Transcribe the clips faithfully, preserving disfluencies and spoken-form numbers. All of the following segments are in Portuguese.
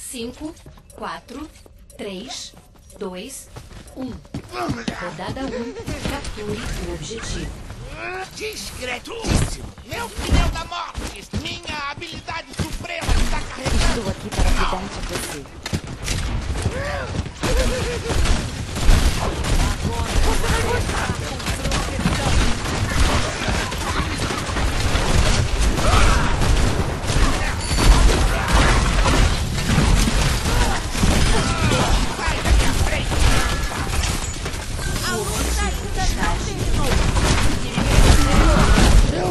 cinco, quatro, três, dois, um. Rodada um. Capture o objetivo. Discretíssimo! Meu pneu da morte! Minha habilidade suprema está carregando! Estou aqui para cuidar de você. Você vai gostar! Sai da minha frente! A luta ainda não terminou. Meu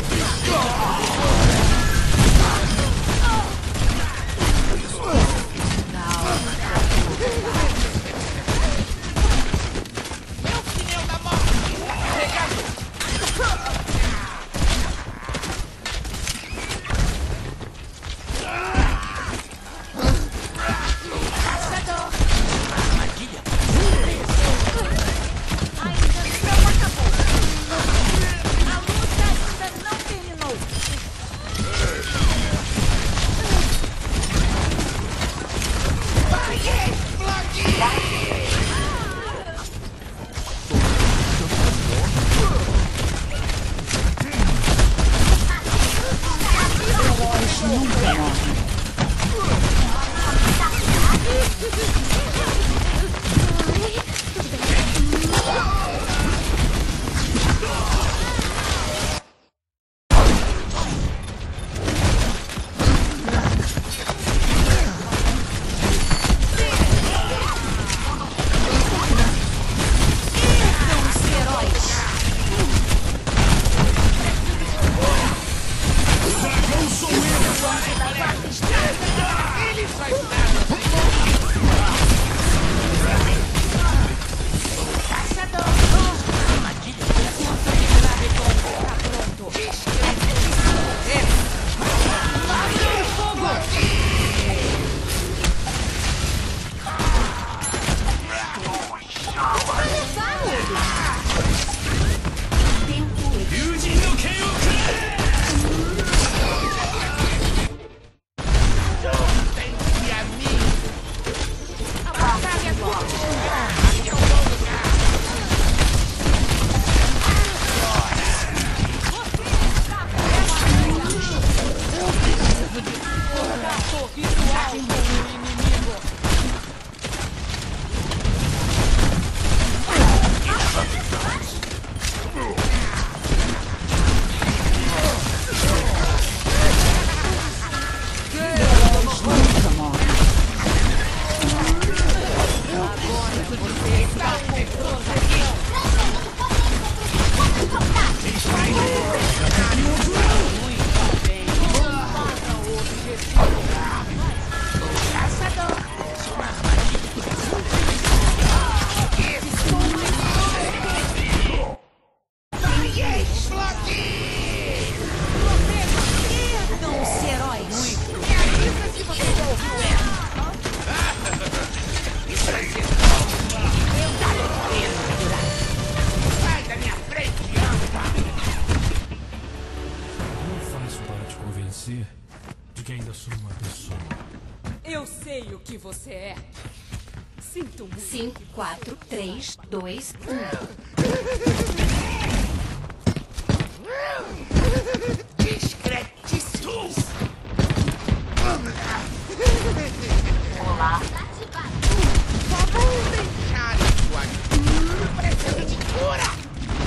pneu da morte está carregando! Caçador! Armadilha! Ainda não acabou. A luta ainda não terminou. Vai explodir! Heróis nunca morrem. Ele faz nada! Caçador! Armadilha! Tá pronto. Juntem-se a mim! A batalha continua. Aqui é o bom lugar! Heróis nunca morrem. Caçador! Vai explodir! Ergam-se, heróis! Me avisa se você já ouviu essa! Isso vai ser sai da minha frente, anda! Não faço para te convencer de que ainda sou uma pessoa. Eu sei o que você é. Sinto muito. cinco, quatro, três, dois, um. Discretíssimos! Olá. Vamos deixar isso aqui! Preciso de cura!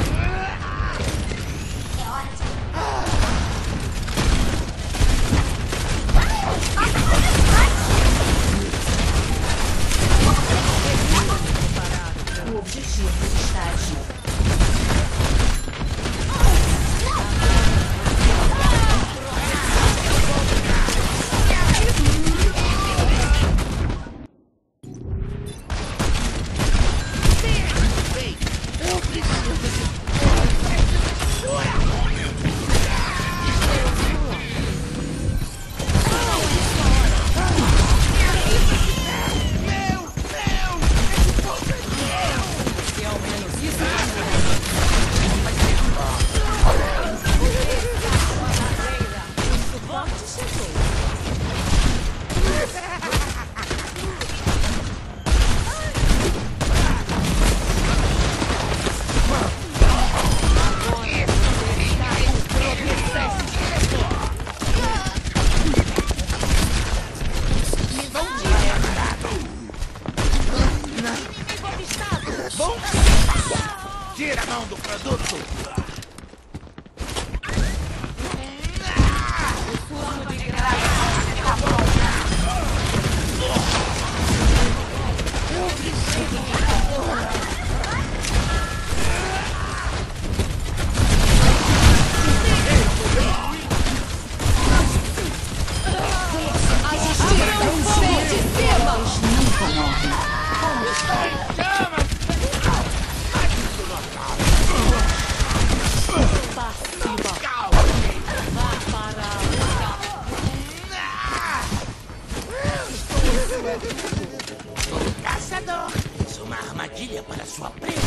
O objetivo está ativo. adulto! Caçador! Isso é uma armadilha para sua presa!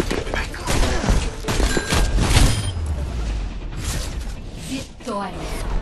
Vitória.